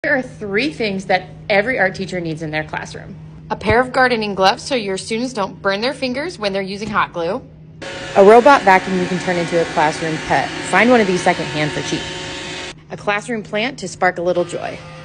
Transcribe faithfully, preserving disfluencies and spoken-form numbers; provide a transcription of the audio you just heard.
There are three things that every art teacher needs in their classroom. A pair of gardening gloves so your students don't burn their fingers when they're using hot glue. A robot vacuum you can turn into a classroom pet. Find one of these secondhand for cheap. A classroom plant to spark a little joy.